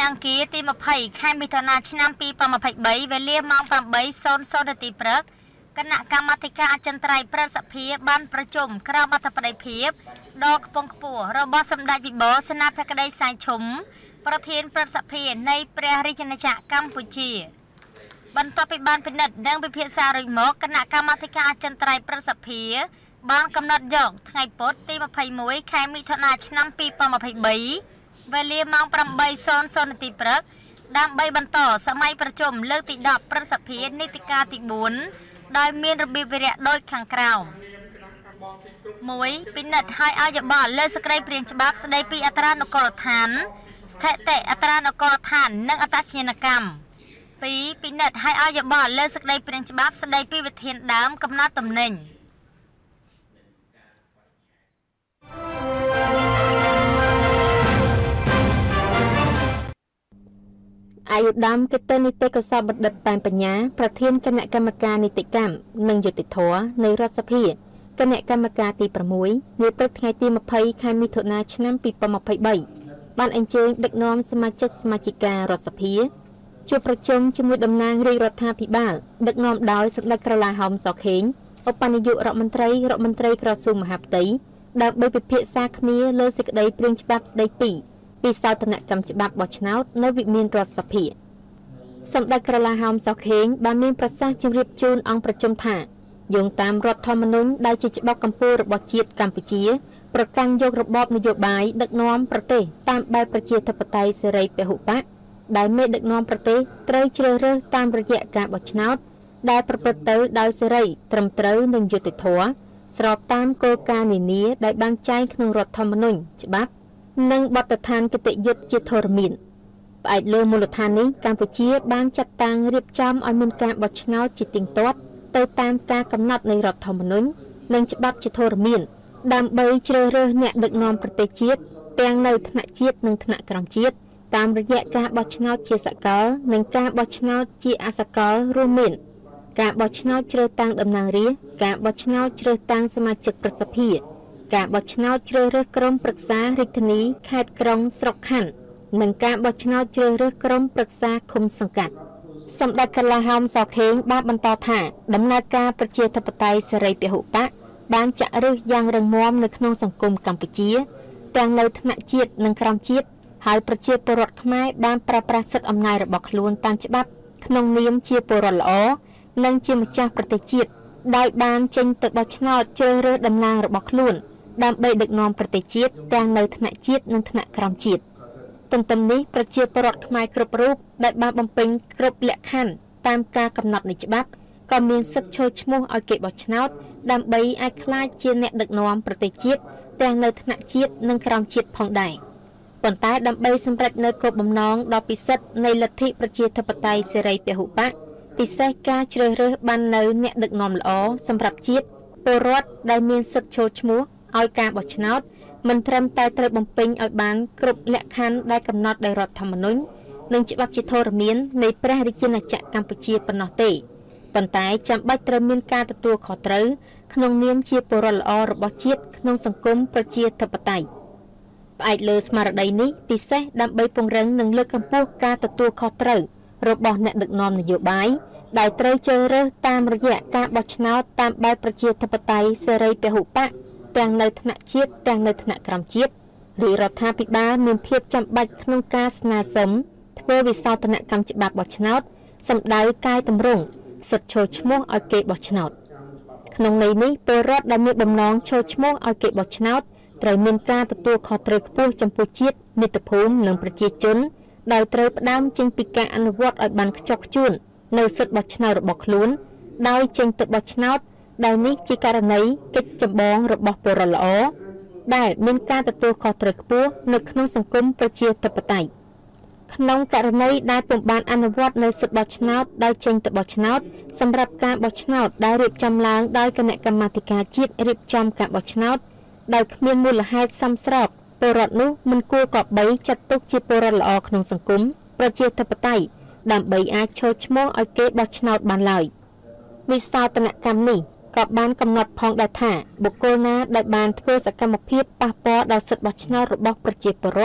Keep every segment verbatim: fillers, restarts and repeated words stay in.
អង្គារទីยี่สิบខែមិថុនាឆ្នាំពីរពាន់ยี่สิบสามវេលាម៉ោងแปดนาทีព្រឹកគណៈកម្មាធិការអចិន្ត្រៃយ៍ព្រឹទ្ធសភាបានប្រជុំក្រោមអធិបតីភាពដ៏ខ្ពង់ខ្ពស់របស់សម្ដេចវិបុលសេនាបតីសែងឈុំប្រធានព្រឹទ្ធសភានៃព្រះរាជាណាចក្រកម្ពុជាបន្ទាប់ពីបានពិនិត្យនិងពិភាក្សារួចមកគណៈកម្មាធិការអចិន្ត្រៃយ៍ព្រឹទ្ធសភាបានកំណត់យកថ្ងៃពុធទីยี่สิบเอ็ดខែមិថុនាឆ្នាំពីរពាន់ยี่สิบสามវេលាម៉ោងแปดนาทีព្រឹកដើម្បីបន្តសម័យប្រជុំលើកទីដប់ព្រឹទ្ធសភានីតិកាលទីបួនដោយមានរបៀបវារៈដូចខាងក្រោមមួយពិនិត្យឲ្យឲ្យយោបល់លើសេចក្តីព្រាងច្បាប់ស្តីពីអត្រានុកូលដ្ឋានស្ថិតិអត្រានុកូលដ្ឋាននិងអត្តសញ្ញាណកម្មពីរពិនិត្យឲ្យឲ្យយោបល់លើសេចក្តីព្រាងច្បាប់ស្តីពីវិធានដើមកំណត់ទំនិញអាយុដាមកិត្តិនីតិកោសលបណ្ឌិតប៉ែនបញ្ញាប្រធានគណៈកម្មការនីតិកម្មនិងយុតិធធនៃរដ្ឋសភាគណៈកម្មការទីប្រាំមួយនាព្រឹកថ្ងៃទីยี่สิบខែមិថុនាឆ្នាំពីរពាន់ยี่สิบสามបានអញ្ជើញដឹកនាំសមាជិកសមាជិការដ្ឋសភាជួបប្រជុំជាមួយតំណាងរាជរដ្ឋាភិបាលដឹកនាំដោយសម្ដេចក្រឡាហោមសខេងឧបនាយករដ្ឋមន្ត្រីរដ្ឋមន្ត្រីក្រសួងមហាផ្ទៃដើម្បីពិភាក្សាគ្នាលើសេចក្តីព្រាងច្បាប់ស្តីពីពីសោធនកម្មច្បាប់បោះឆ្នោតនៅវិមានរដ្ឋសភាសម្ដេចក្រឡាហោមសខេងបានមានប្រសាសន៍ជម្រាបជូនអង្គប្រជុំថាយោងតាមរដ្ឋធម្មនុញ្ញដែលជាច្បាប់កម្ពុជារបស់ជាតិកម្ពុជាប្រកាន់យករបបនយោបាយដឹកនាំប្រទេសតាមបែបប្រជាធិបតេយ្យសេរីពហុបកដែលមេដឹកនាំប្រទេសត្រូវជ្រើសរើសតាមរយៈការបោះឆ្នោតដែលប្រព្រឹត្តទៅដោយសេរីត្រឹមត្រូវនិងយុត្តិធម៌ស្របតាមគោលការណ៍នានាដែលបានចែងក្នុងរដ្ឋធម្មនុញ្ញច្បាប់និងបទដ្ឋានគតិយុត្តជាធរមានផ្អែកលើមូលដ្ឋាននេះកម្ពុជាបានចាត់តាំងរៀបចំឲ្យមានការបោះឆ្នោតជាទៀងទាត់ទៅតាមការកំណត់នៃរដ្ឋធម្មនុញ្ញនិងច្បាប់ជាធរមានដើម្បីជ្រើសរើសអ្នកដឹកនាំប្រទេសជាតិទាំងនៅថ្នាក់ជាតិនិងថ្នាក់ក្រោមជាតិតាមរយៈការបោះឆ្នោតជាសកលនិងការបោះឆ្នោតជាអសកលរួមមានការបោះឆ្នោតជ្រើសតាំងតំណាងរាស្ត្រការបោះឆ្នោតជ្រើសតាំងសមាជិកព្រឹទ្ធសភាការបោះឆ្នោតជ្រើសរើសក្រុមប្រឹក្សារាជធានីខេត្តក្រុងស្រុកខណ្ឌនិងការបោះឆ្នោតជ្រើសរើសក្រុមប្រឹក្សាឃុំសង្កាត់សម្ដេចក្រឡាហោមសខេងបានបន្តថាដំណើរការប្រជាធិបតេយ្យសេរីពហុបកបានចាក់ឫសយ៉ាងរឹងមាំនៅក្នុងសង្គមកម្ពុជាទាំងនៅថ្នាក់ជាតិនិងក្រោមជាតិហើយប្រជាពលរដ្ឋខ្មែរបានប្រើប្រាស់សិទ្ធិអំណាចរបស់ខ្លួនតាមច្បាប់ក្នុងនាមជាពលរដ្ឋល្អនិងជាម្ចាស់ប្រទេសជាតិដោយបានចេញទៅបោះឆ្នោតជ្រើសរើសតំណាងរបស់ខ្លួនដើម្បីដឹកនាំប្រទេសជាតិទាំងនៅថ្នាក់ជាតិនិងថ្នាក់ក្រោមជាតិទន្ទឹមនេះប្រជាពលរដ្ឋខ្មែរគ្រប់រូបដែលបានបំពេញគ្រប់លក្ខខណ្ឌតាមការកំណត់នៃច្បាប់ក៏មានសិទ្ធិចូលឈ្មោះឲ្យគេបោះឆ្នោតដើម្បីអាចក្លាយជាអ្នកដឹកនាំប្រទេសជាតិទាំងនៅថ្នាក់ជាតិនិងក្រោមជាតិផងដែរប៉ុន្តែដើម្បីសម្រេចនូវគោលបំណងដ៏ពិសិដ្ឋនៃលទ្ធិប្រជាធិបតេយ្យសេរីពហុបកពិសេសការជ្រើសរើសបាននៅអ្នកដឹកនាំល្អសម្រាប់ជាតិពលរដ្ឋដែលមានសិទ្ធិចូលឈ្មោះឲ្យការបោះឆ្នោតមិនត្រឹមតែត្រូវបំពេញឲ្យបានគ្រប់លក្ខខណ្ឌដែលកំណត់ដោយរដ្ឋធម្មនុញ្ញនិងច្បាប់ជាធរមាននៃព្រះរាជាណាចក្រកម្ពុជាប៉ុណ្ណោះទេប៉ុន្តែចាំបាច់ត្រូវមានការទទួលខុសត្រូវក្នុងនាមជាពលរដ្ឋល្អរបស់ជាតិក្នុងសង្គមប្រជាធិបតេយ្យផ្អែកលើស្មារតីនេះពិសេសដើម្បីពង្រឹងនិងលើកកម្ពស់ការទទួលខុសត្រូវរបស់អ្នកដឹកនាំនយោបាយដែលត្រូវជ្រើសរើសតាមរយៈការបោះឆ្នោតតាមបែបប្រជាធិបតេយ្យសេរីពហុបកទាំងនៅថ្នាក់ជាតិទាំងនៅថ្នាក់ក្រោមជាតិរាជរដ្ឋាភិបាលមានភាពចាំបាច់ក្នុងការស្នើសុំធ្វើវិសោធនកម្មច្បាប់បោះឆ្នោតសម្ដៅកាយតម្រង់សិទ្ធិចូលឈ្មោះឲ្យគេបោះឆ្នោតក្នុងន័យនេះពលរដ្ឋដែលមានបំណងចូលឈ្មោះឲ្យគេបោះឆ្នោតត្រូវមានការទទួលខុសត្រូវខ្ពស់ចំពោះជាតិមាតុភូមិនិងប្រជាជនដោយត្រូវផ្ដើមចេញពីការអនុវត្តឲ្យបានខ្ជាប់ខ្ជួននៅសិទ្ធិបោះឆ្នោតរបស់ខ្លួនដោយចេញទៅបោះឆ្នោតដែលនេះជាករណីកិច្ចចម្បងរបស់ពលរដ្ឋល្អដែលមានការទទួលខុសត្រូវខ្ពស់នៅក្នុងសង្គមប្រជាធិបតេយ្យក្នុងករណីដែលពុំបានអនុវត្តនៅសិទ្ធិបោះឆ្នោតដោយចេញទៅបោះឆ្នោតសម្រាប់ការបោះឆ្នោតដែលរៀបចំឡើងដោយគណៈកម្មាធិការជាតិរៀបចំការបោះឆ្នោតដោយគ្មានមូលហេតុសមស្របពលរដ្ឋនោះមិនគួរគប្បីចាត់ទុកជាពលរដ្ឋល្អក្នុងសង្គមប្រជាធិបតេយ្យដើម្បីអាចចូលឈ្មោះឲ្យគេបោះឆ្នោតបានឡើយវិសោធនកម្មនេះក៏បានកំណត់ផងដែរថាបុគ្គលណាដែលបានធ្វើសកម្មភាពប៉ះពាល់ដល់សិទ្ធិបោះឆ្នោតរបស់ប្រជាពលរដ្ឋ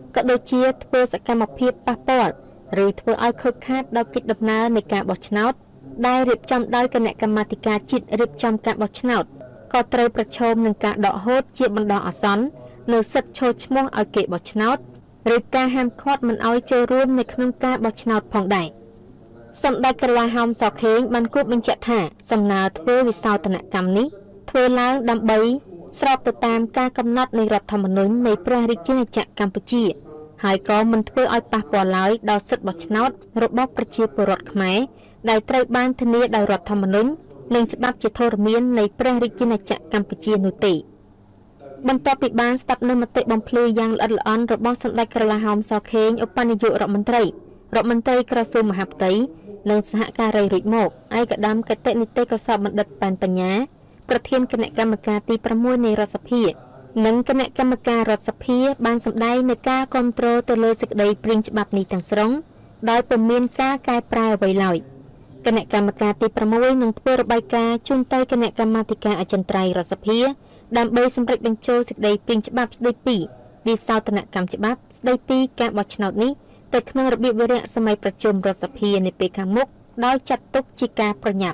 ក៏ដូចជាធ្វើសកម្មភាពប៉ះពាល់ឬធ្វើឲ្យខូចខាតដល់កិច្ចដំណើរនៃការបោះឆ្នោតដែលរៀបចំដោយគណៈកម្មាធិការជាតិរៀបចំការបោះឆ្នោតក៏ត្រូវប្រឈមនឹងការដកហូតជាបណ្ដោះអាសន្ននៅសិទ្ធិចូលឈ្មោះឲ្យគេបោះឆ្នោតឬការហាមឃាត់មិនឲ្យចូលរួមនៅក្នុងការបោះឆ្នោតផងដែរសម្ដេចក្រឡាហោមសខេងបានគូបញ្ជាក់ថាសំណើធ្វើវិសោធនកម្មនេះធ្វើឡើងដើម្បីស្របទៅតាមការកំណត់នៃរដ្ឋធម្មនុញ្ញនៃព្រះរាជាណាចក្រកម្ពុជាហើយក៏មិនធ្វើឲ្យប៉ះពាល់ឡើយដល់សិទ្ធិបោះឆ្នោតរបស់ប្រជាពលរដ្ឋខ្មែរដែលត្រូវបានធានាដោយរដ្ឋធម្មនុញ្ញនិងច្បាប់ជាធរមាននៃព្រះរាជាណាចក្រកម្ពុជានោះទេបន្ទាប់ពីបានស្ដាប់នូវមតិបំភ្លឺយ៉ាងល្អិតល្អន់របស់សម្ដេចក្រឡាហោមសខេងឧបនាយករដ្ឋមន្ត្រីរដ្ឋមន្ត្រីក្រសួងមហាផ្ទៃនិងសហការីរួចមកឯកឧត្តមកតេនីតិកោសល្យបណ្ឌិតប៉ែនបញ្ញាប្រធានគណៈកម្មការទីប្រាំមួយនៃរដ្ឋសភានិងគណៈកម្មការរដ្ឋសភាបានសម្ដែងនូវការគាំទ្រទៅលើសេចក្តីព្រាងច្បាប់នេះទាំងស្រុងដោយពុំមានការកែប្រែអ្វីឡើយគណៈកម្មការទីប្រាំមួយនឹងធ្វើរបាយការណ៍ជូនទៅគណៈកម្មាធិការអចិន្ត្រៃយ៍រដ្ឋសភាដើម្បីសម្រេចបញ្ចូលសេចក្តីព្រាងច្បាប់ស្តីពីវិសោធនកម្មច្បាប់ស្តីពីការបោះឆ្នោតនេះទៅក្នុងរបៀបវារៈសម័យប្រជុំរដ្ឋសភានាពេលខាងមុខដោយចាត់ទុកជាការប្រញាប់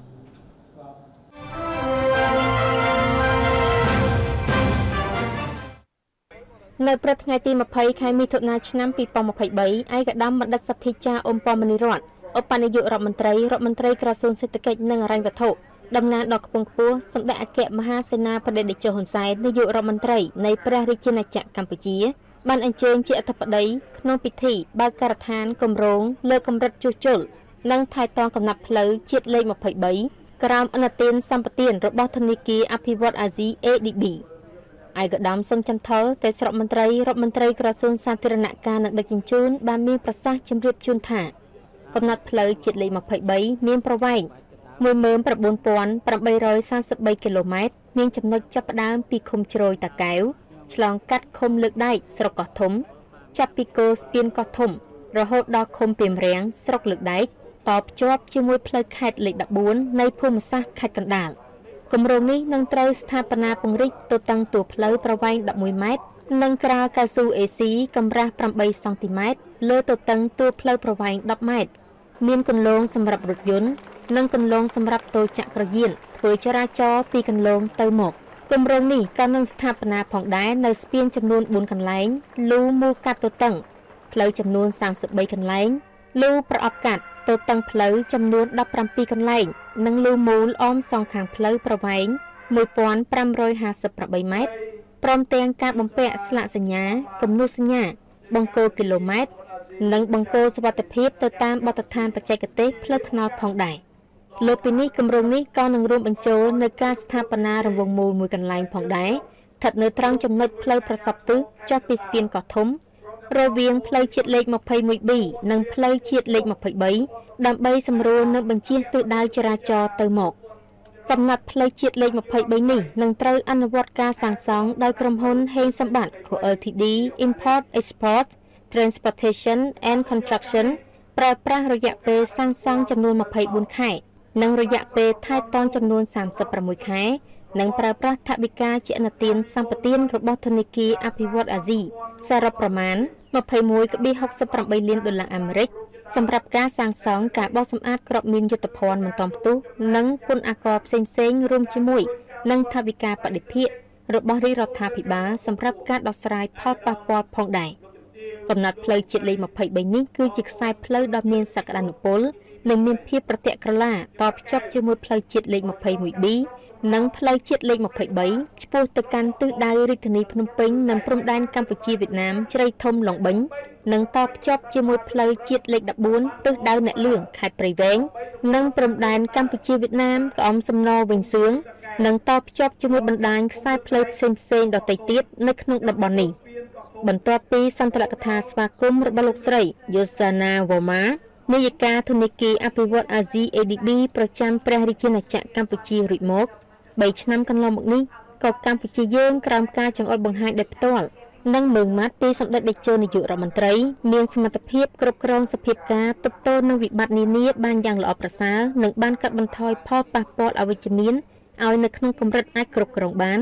នៅព្រឹកថ្ងៃទីម្ភៃខែមិថុនាឆ្នាំពីរពាន់ម្ភៃបីឯកឧត្តមបណ្ឌិតសភាចារអ៊ុំពមនីរដ្ឋឧបនាយករដ្ឋមន្ត្រីរដ្ឋមន្ត្រីក្រសួងសេដ្ឋកិច្ចនិងហិរញ្ញវត្ថុតំណាងដល់ខ្ពង់ខ្ពស់សម្ដេចអគ្គមហាសេនាបតីតេជោហ៊ុនសែននាយករដ្ឋមន្ត្រីនៃព្រះរាជាណាចក្រកម្ពុជាបានអញ្ជើញជាអធិបតីក្នុងពិធីបើកការដ្ឋានគម្រោងលើកកម្រិតជួសជុលនិងថែទាំកំណត់ផ្លូវជាតិលេខម្ភៃបីក្រោមអនុទានសម្បទានរបស់ធនាគារអភិវឌ្ឍន៍អាស៊ី A D B ឯកឧត្តមសុនចន្ទថុលទេស្រដ្ឋមន្ត្រីរដ្ឋមន្ត្រីក្រសួងសាធារណការនិងដឹកជញ្ជូនបានមានប្រសាសន៍ជម្រាបជូនថាកំណត់ផ្លូវជាតិលេខម្ភៃបីមានប្រវែងមួយម៉ឺនប្រាំបួនពាន់ប្រាំបីរយសាសិបបីគីឡូម៉ែត្រមានចំណុចចាប់ផ្ដើមពីឃុំជ្រោយតាកែវឆ្លងកាត់ឃុំលើកដែកស្រុកកោះធំចាប់ពីគោស្ពានកោះធំរហូតដល់ឃុំពីមរាំងស្រុកលើកដែកតភ្ជាប់ជាមួយផ្លូវខេត្តលេខដប់បួននៃភូមិសាស្ត្រខេត្តកណ្ដាលគម្រោងនេះនឹងត្រូវស្ថាបនាពង្រីកទៅតាំងតួផ្លូវប្រវែងដប់មួយម៉ែត្រនិងក្រាលកៅស៊ូ A C កម្រាស់ប្រាំបីសង់ទីម៉ែត្រលើទៅតាំងតួផ្លូវប្រវែងដប់ម៉ែត្រមានគន្លងសម្រាប់រថយន្តនិងគន្លងសម្រាប់តូចក្រយានធ្វើចរាចរណ៍ពីគន្លងទៅមកគម្រោងនេះក៏នឹងស្ថាបនាផងដែរនៅស្ពានចំនួនបួនកន្លែងលូមូលកាត់ទៅតឹងផ្លូវចំនួនសាមសិបបីកន្លែងលូប្រអប់កាត់ទៅតឹងផ្លូវចំនួនដប់ប្រាំពីរកន្លែងនិងលូមូលអមសងខាងផ្លូវប្រវែងមួយពាន់ប្រាំរយហាសិបប្រាំបីម៉ែត្រព្រមទាំងការបំពាក់ស្លាកសញ្ញាគំនូសសញ្ញាបង្គោលគីឡូម៉ែត្រនិងបង្គោលសុវត្ថិភាពទៅតាមបទដ្ឋានបច្ចេកទេសផ្លូវថ្នល់ផងដែរលើពីនេះគម្រោងនេះក៏នឹងរួមបញ្ចូលនៅការស្ថាបនារង្វង់មូលមួយកន្លែងផងដែរស្ថិតនៅត្រង់ចំណុចផ្លូវប្រសពទិសចុះពីស្ពានកោះធំរវាងផ្លូវជាតិលេខម្ភៃមួយ B និងផ្លូវជាតិលេខម្ភៃបីដើម្បីសម្រួលនៅបញ្ជិះទិសដៅចរាចរណ៍ទៅមកកំណត់ផ្លូវជាតិលេខម្ភៃបីនេះនឹងត្រូវអនុវត្តការសាងសង់ដោយក្រុមហ៊ុនហេងសម្បត្តិ Co Ltd Import Export Transportation and Construction ប្រើប្រាស់រយៈពេលសាងសង់ចំនួនម្ភៃបួនខែនិងរយៈពេលថែទាំចំនួនសាមសិបប្រាំមួយខែនិងប្រើប្រាស់ថវិកាជាអនុទានសម្បទានរបស់ធនាគារអភិវឌ្ឍន៍អាស៊ីសរុបប្រមាណម្ភៃមួយកន្លះហុកសិបប្រាំបីលានដុល្លារអាមេរិកសម្រាប់ការសាងសង់ការបោសសម្អាតគ្រាប់មីនយុទ្ធភ័ណ្ឌមិនទាន់ផ្ទុះនិងពន្ធអាករផ្សេងៗរួមជាមួយនឹងថវិកាបដិភាគរបស់រាជរដ្ឋាភិបាលសម្រាប់ការដោះស្រាយផលប៉ះពាល់ផងដែរកំណត់ផ្លូវជាតិលេខម្ភៃបីនេះគឺជាខ្សែផ្លូវដ៏មានសក្តានុពលនិងមានភាពប្រទាក់ក្រឡាតភ្ជាប់ជាមួយផ្លូវជាតិលេខម្ភៃមួយ B និងផ្លូវជាតិលេខម្ភៃបីឆ្ពោះទៅកាន់ទិសដៅរាជធានីភ្នំពេញនិងព្រំដែនកម្ពុជាវៀតណាមជ្រៃធំឡុងបិញនិងតភ្ជាប់ជាមួយផ្លូវជាតិលេខដប់បួនទិសដៅអ្នកលឿងខេត្តព្រៃវែងនិងព្រំដែនកម្ពុជាវៀតណាមក្អមសំណវិញសឿងនិងតភ្ជាប់ជាមួយបណ្ដាញខ្សែផ្លូវផ្សេងៗដទៃទៀតនៅក្នុងតំបន់នេះបន្ទាប់ពីសន្ទរកថាស្វាគមន៍របស់លោកស្រីយូសាណាវ៉ាម៉ានាយិកាធនាគារអភិវឌ្ឍន៍អាស៊ី A D B ប្រចាំព្រះរាជាណាចក្រកម្ពុជារួចមកបីឆ្នាំកន្លងមកនេះក៏កម្ពុជាយើងក្រោមការចង្អុលបង្ហាញដោយផ្ទាល់និងមើងម៉ាត់ពីសម្ដេចតេជោនាយករដ្ឋមន្ត្រីមានសមត្ថភាពគ្រប់គ្រងសភាពការទប់ទល់នឹងវិបត្តិនានាបានយ៉ាងល្អប្រសើរនិងបានកាត់បន្ថយផលប៉ះពាល់អវិជ្ជមានឲ្យនៅក្នុងកម្រិតអាចគ្រប់គ្រងបាន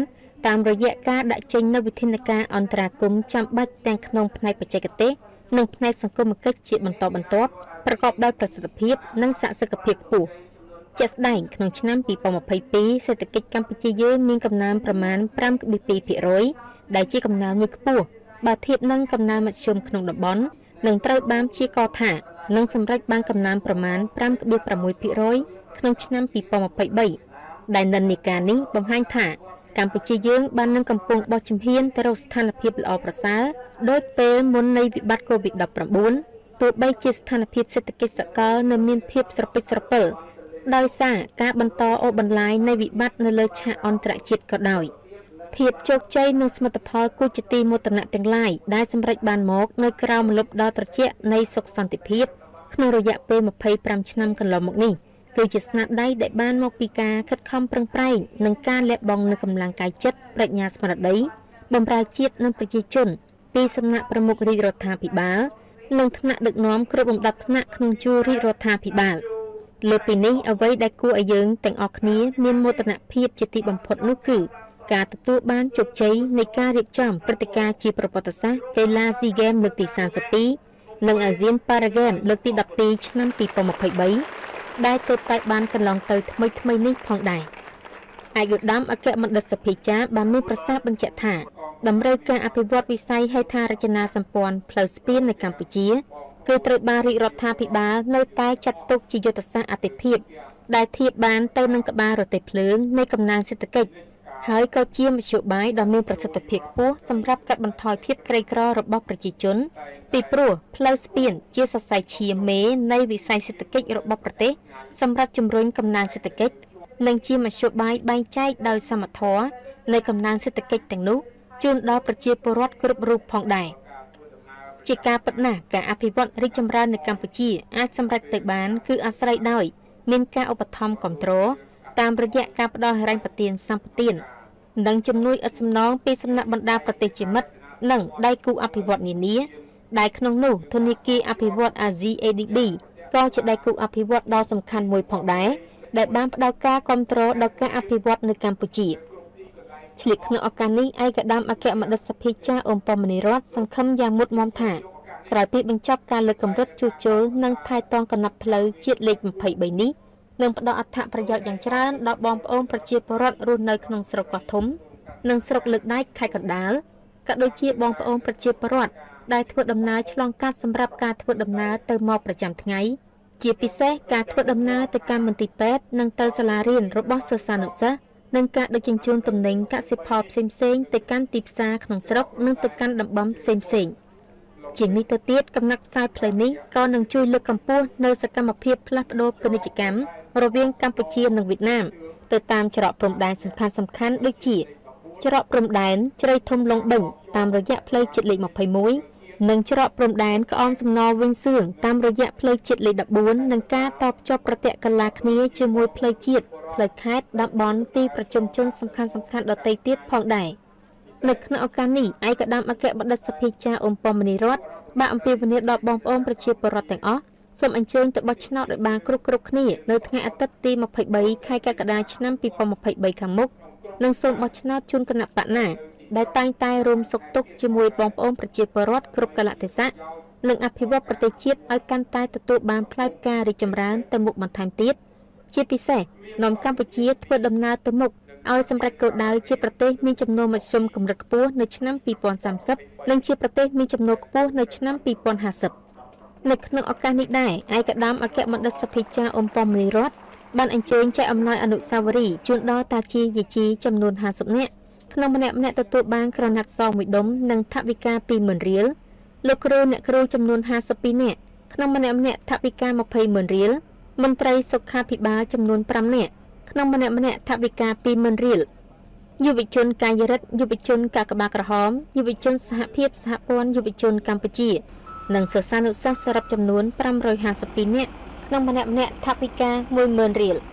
តាមរយៈការដាក់ចេញនូវវិធានការអន្តរាគមន៍ចាំបាច់ទាំងក្នុងផ្នែកបច្ចេកទេសនិងផ្នែកសង្គមគិច្ចជាបន្តបន្ទាប់ប្រកបដោយប្រសិទ្ធភាពនិងសក្តិភាពខ្ពស់ជាក់ស្ដែងក្នុងឆ្នាំពីរពាន់ម្ភៃពីរសេដ្ឋកិច្ចកម្ពុជាយើងមានកំណើនប្រមាណ ប្រាំដប់ពីរភាគរយ ដែលជាកំណើនមួយខ្ពស់បើធៀបនឹងកំណើនមធ្យមក្នុងតំបន់នឹងត្រូវបានព្យាករណ៍ថានឹងសម្រេចបានកំណើនប្រមាណ ប្រាំដប់ប្រាំមួយភាគរយ ក្នុងឆ្នាំពីរពាន់ម្ភៃបី ដែលនិន្នាការនេះបង្ហាញថាកម្ពុជាយើងបាននឹងកំពុងបោះជំហានទៅរកស្ថានភាពល្អប្រសើរដោយពេលមុននៃវិបត្តិ កូវីដ ដប់ប្រាំបួន ទោះបីជាស្ថានភាពសេដ្ឋកិច្ចសកលនៅមានភាពស្រពិចស្រពិលដោយសារការបន្តអូសបន្លាយនៃវិបត្តិនៅលើឆាកអន្តរជាតិក៏ដោយភាពជោគជ័យនិងសមិទ្ធផលគូជាទីមោទនៈទាំងឡាយដែលសម្រេចបានមកនៅក្រោមម្លប់ដ៏ត្រជាក់នៃសុខសន្តិភាពក្នុងរយៈពេលម្ភៃប្រាំឆ្នាំកន្លងមកនេះគឺជាស្នាដៃដែលបានមកពីការខិតខំប្រឹងប្រែងនិងការលះបង់នូវកម្លាំងកាយចិត្តប្រាជ្ញាស្មារតីបម្រើជាតិនិងប្រជាជនពីសំណាក់ប្រមុខរាជរដ្ឋាភិបាលនិងថ្នាក់ដឹកនាំគ្រប់លំដាប់ថ្នាក់ក្នុងជួររាជរដ្ឋាភិបាលលើពីនេះអ្វីដែលគួរឲ្យយើងទាំងអស់គ្នាមានមោទនភាពជាទីបំផុតនោះគឺការទទួលបានជោគជ័យនៃការរៀបចំព្រឹត្តិការណ៍ជាប្រវត្តិសាស្ត្រកីឡាស៊ីហ្គេមលើកទីសាមសិបពីរនិងអាស៊ានប៉ារ៉ាហ្គេមលើកទីដប់ពីរឆ្នាំពីរពាន់ម្ភៃបីដែលទើបតែបានកន្លងទៅថ្មីថ្មីនេះផងដែរអាយុដាមអគ្គមណ្ឌិតសភាចារបានមានប្រសាសន៍បញ្ជាក់ថាតម្រូវការអភិវឌ្ឍវិស័យហេដ្ឋារចនាសម្ព័ន្ធផ្លូវស្ពាននៅកម្ពុជាគឺត្រូវបានរាជរដ្ឋាភិបាលនៅតែចាត់ទុកជាយុទ្ធសាស្ត្រអាទិភាពដែលធៀបបានទៅនឹងក្បាលរទេះភ្លើងនៃកំណើនសេដ្ឋកិច្ចហើយក៏ជាមធ្យោបាយដ៏មានប្រសិទ្ធភាពខ្ពស់សម្រាប់កាត់បន្ថយភាពក្រីក្ររបស់ប្រជាជនពីព្រោះផ្លូវស្ពានជាសរសៃឈាមមេនៃវិស័យសេដ្ឋកិច្ចរបស់ប្រទេសសម្រាប់ជំរុញកំណើនសេដ្ឋកិច្ចនិងជាមធ្យោបាយបែងចែកដោយសមធម៌នៃកំណើនសេដ្ឋកិច្ចទាំងនោះជូនដល់ប្រជាពលរដ្ឋគ្រប់រូបផងដែរជាការពិតណាស់ការអភិវឌ្ឍរីកចម្រើននៅកម្ពុជាអាចសម្រេចទៅបានគឺអាស្រ័យដោយមានការឧបត្ថម្ភគាំទ្រតាមរយៈការផ្ដល់ហិរញ្ញប្បទានសម្បទាននិងជំនួយឥតសំណងពីសំណាក់បណ្ដាប្រទេសជាមិត្តនិងដៃគូអភិវឌ្ឍន៍នានាដែលក្នុងនោះធនាគារអភិវឌ្ឍន៍អាស៊ី អេ ឌី ប៊ី ក៏ជាដៃគូអភិវឌ្ឍន៍ដ៏សំខាន់មួយផងដែរដែលបានផ្ដល់ការគាំទ្រដល់ការអភិវឌ្ឍន៍នៅកម្ពុជាឆ្លៀតក្នុងឱកាសនេះឯកឧត្តមអគ្គមណ្ឌិតសភាចារអ៊ុំពមនីរតន៍សង្ឃឹមយ៉ាងមុតមាំថាក្រោយពីបញ្ចប់ការលើកកម្រិតជួសជុលនិងថែទាំកំណត់ផ្លូវជាតិលេខម្ភៃបីនេះនឹងផ្ដល់អត្ថប្រយោជន៍យ៉ាងច្រើនដល់បងប្អូនប្រជាពលរដ្ឋរស់នៅក្នុងស្រុកកោះធំនិងស្រុកលើកដែកខេត្តកណ្ដាលក៏ដូចជាបងប្អូនប្រជាពលរដ្ឋដែលធ្វើដំណើរឆ្លងកាត់សម្រាប់ការធ្វើដំណើរទៅមកប្រចាំថ្ងៃជាពិសេសការធ្វើដំណើរទៅកាន់មន្ទីរពេទ្យនិងទៅសាលារៀនរបស់សិស្សានុសិស្សនិងការដឹកជញ្ជូនទំនិញកសិផលផ្សេងៗទៅកាន់ទីផ្សារក្នុងស្រុកនិងទៅកាន់តំបន់ផ្សេងៗជាងនេះទៅទៀតកំណត់ខ្សែផ្លូវនេះក៏នឹងជួយលើកកម្ពស់នៅសកម្មភាពផ្លាស់ប្ដូរពាណិជ្ជកម្មរវាងកម្ពុជានិងវៀតណាមទៅតាមច្រកព្រំដែនសំខាន់ៗដូចជាច្រកព្រំដែនជ្រៃធំឡុងបិញតាមរយៈផ្លូវជាតិលេខម្ភៃមួយនិងច្រកព្រំដែនក្អមសំណវិញសឿងតាមរយៈផ្លូវជាតិលេខដប់បួននិងការតភ្ជាប់ប្រតិកន្លាគ្នាជាមួយផ្លូវជាតិផ្លូវខេត្តតំបន់ទីប្រជុំជនសំខាន់ៗដទៃទៀតផងដែរនៅក្នុងឱកាសនេះឯកឧត្តមអគ្គបណ្ឌិតសភាចារអ៊ុំពមនីរតន៍បានអំពាវនាវដល់បងប្អូនប្រជាពលរដ្ឋទាំងអស់សូមអញ្ជើញទៅបោះឆ្នោតឲ្យបានគ្រប់គ្រប់គ្នានៅថ្ងៃអាទិត្យទីម្ភៃបីខែកក្កដាឆ្នាំពីរពាន់ម្ភៃបីខាងមុខនិងសូមបោះឆ្នោតជូនគណៈបកណាដែលតែងតែរួមសុខទុក្ខជាមួយបងប្អូនប្រជាពលរដ្ឋគ្រប់កលៈទេសៈនិងអភិវឌ្ឍប្រទេសជាតិឲ្យកាន់តែទទួលបានផ្លែផ្ការីកចម្រើនទៅមុខបន្ថែមទៀតជាពិសេសនាំកម្ពុជាធ្វើដំណើរទៅមុខឲ្យសម្រេចគោលដៅជាប្រទេសមានចំនួនមធ្យមកម្រិតខ្ពស់នៅឆ្នាំពីរពាន់សាមសិបនិងជាប្រទេសមានចំនួនខ្ពស់នៅឆ្នាំពីរពាន់ហាសិបនៅក្នុងឱកាសនេះដែរឯកឧត្តមអគ្គមណ្ឌិតសភាចារអ៊ុំពមនីរតន៍បានអញ្ជើញចែកអំណោយអនុស្សាវរីយ៍ជូនដល់តាជាយាជីចំនួនហាសិបនាក់ក្នុងម្នាក់ម្នាក់ទទួលបានក្រណាត់សមួយដុំនិងថវិកាពីរម៉ឺនរៀលលោកគ្រូអ្នកគ្រូចំនួនហាសិបពីរនាក់ក្នុងម្នាក់ម្នាក់ថវិកាម្ភៃម៉ឺនរៀលមន្ត្រីសុខាភិបាលចំនួនប្រាំនាក់ក្នុងម្នាក់ម្នាក់ថវិកាពីរម៉ឺនរៀលយុវជនកាយរិទ្ធយុវជនកាកបាទក្រហមយុវជនសហភាពសហព័ន្ធយុវជនកម្ពុជានិងសិស្សានុសិស្សសរុបចំនួនប្រាំរយហាសិបពីរនាក់ក្នុងម្នាក់ម្នាក់ថវិកាមួយម៉ឺនរៀល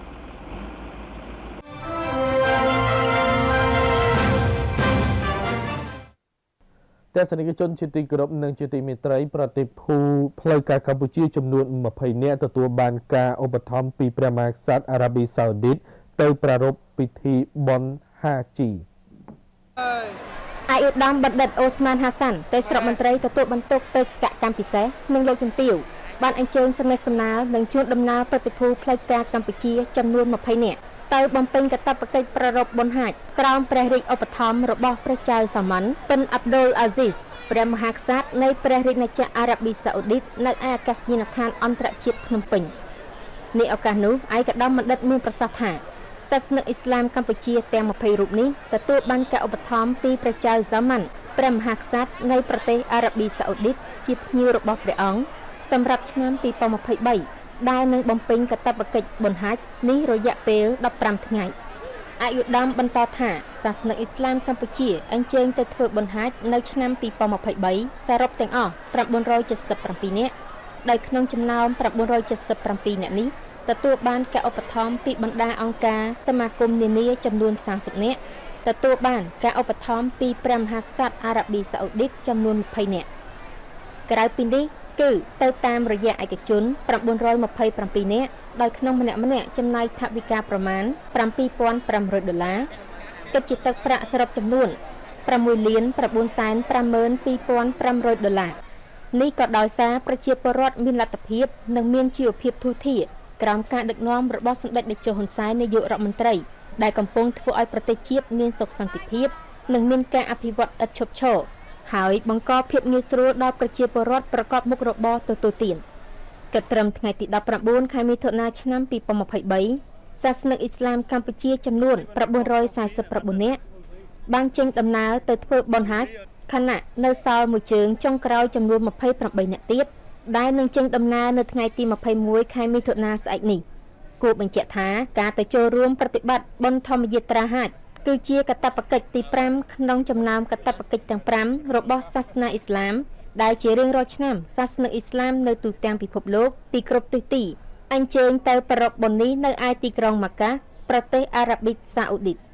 ទស្សនិកជនជាទីគោរពនិងជាទីមេត្រីប្រតិភូផ្លូវការកម្ពុជាចំនួនម្ភៃនាក់ទទួលបានការឧបត្ថម្ភពីព្រះមហាក្សត្រអារ៉ាប៊ីសាអូឌីតទៅប្រារព្ធពិធីបុណ្យហាជីអាយុដំបណ្ឌិតអូស្មានហាសាន់ទេសរដ្ឋមន្ត្រីទទួលបន្ទុកបេសកកម្មពិសេសនិងលោកជំទាវបានអញ្ជើញសំណេះសំណាលនិងជួនដំណើរប្រតិភូផ្លូវការកម្ពុជាចំនួនម្ភៃនាក់ទៅបំពេញកាតព្វកិច្ចប្រារព្ធបុណ្យហាច់ក្រោមព្រះរាជឧបត្ថម្ភរបស់ព្រះចៅសាមញ្ញបិនអាប់ឌុលអាស៊ីសព្រះមហាក្សត្រនៃព្រះរាជអាណាចក្រអារ៉ាប៊ីសាអូឌីតនៅឯអាកាសយានដ្ឋានអន្តរជាតិភ្នំពេញនេះឱកាសនោះឯកឧត្តមបណ្ឌិតមានប្រសាសន៍ថាសាសនិកអ៊ីស្លាមកម្ពុជាទាំងម្ភៃរូបនេះទទួលបានការឧបត្ថម្ភពីព្រះចៅសាមញ្ញព្រះមហាក្សត្រនៃប្រទេសអារ៉ាប៊ីសាអូឌីតជាភ្ញៀវរបស់ព្រះអង្គសម្រាប់ឆ្នាំពីរពាន់ម្ភៃបីដែលនឹងបំពេញកាតព្វកិច្ចបុណ្យហាច់នេះរយៈពេលដប់ប្រាំថ្ងៃអាយុដំបន្តថាសាសនិកអ៊ីស្លាមកម្ពុជាអញ្ជើញទៅធ្វើបុណ្យហាច់នៅឆ្នាំពីរពាន់ម្ភៃបីសរុបទាំងអស់៩៧៧នាក់ដោយក្នុងចំណោម៩៧៧នាក់នេះទទួលបានការឧបត្ថម្ភពីបណ្ដាអង្គការសមាគមនានាចំនួនសាមសិបនាក់ទទួលបានការឧបត្ថម្ភពីព្រះមហាក្សត្រអារ៉ាប៊ីសាអូឌីតចំនួនម្ភៃនាក់ក្រៅពីនេះគឺទៅតាមរយៈឯកជន៩២៧នាក់ដោយក្នុងម្នាក់ម្នាក់ចំណាយថវិកាប្រមាណ៧ពាន់ប្រាំរយដុល្លារគិតជាទឹកប្រាក់សរុបចំនួន៦លាន៩សែនប្រាំម៉ឺនពីរពាន់ប្រាំរយដុល្លារនេះក៏ដោយសារប្រជាពលរដ្ឋមានលទ្ធភាពនិងមានជីវភាពធូរធារក្រោមការដឹកនាំរបស់សម្ដេចតេជោហ៊ុនសែននាយករដ្ឋមន្ត្រីដែលកំពុងធ្វើឲ្យប្រទេសជាតិមានសុខសន្តិភាពនិងមានការអភិវឌ្ឍឥតឈប់ឈរហើយបង្កភាពងាយស្រួលដល់ប្រជាពលរដ្ឋប្រកបមុខរបរទទួលទានគិតត្រឹមថ្ងៃទីដប់ប្រាំបួនខែមិថុនាឆ្នាំពីរពាន់ម្ភៃបីសាសនិកអ៊ីស្លាមកម្ពុជាចំនួន៩៤៩នាក់បានចេញដំណើរទៅធ្វើបុណ្យហាច់ខណៈនៅសល់មួយជើងចុងក្រោយចំនួនម្ភៃប្រាំបីនាក់ទៀតដែលនឹងចេញដំណើរនៅថ្ងៃទីម្ភៃមួយខែមិថុនាស្អែកនេះគួរបញ្ជាក់ថាការទៅចូលរួមប្រតិបត្តិបុណ្យធម្មយាត្រាហាច់គឺជាកាតព្វកិច្ចទីប្រាំក្នុងចំណោមកាតព្វកិច្ចទាំងប្រាំរបស់សាសនាអ៊ីស្លាមដែលជារៀងរាល់ឆ្នាំសាសនិកអ៊ីស្លាមនៅទូទាំងពិភពលោកពីគ្រប់ទិសទីអញ្ជើញទៅប្រារព្ធបុណ្យនេះនៅឯទីក្រុងម៉ាកាប្រទេសអារ៉ាប៊ីសាអូឌីត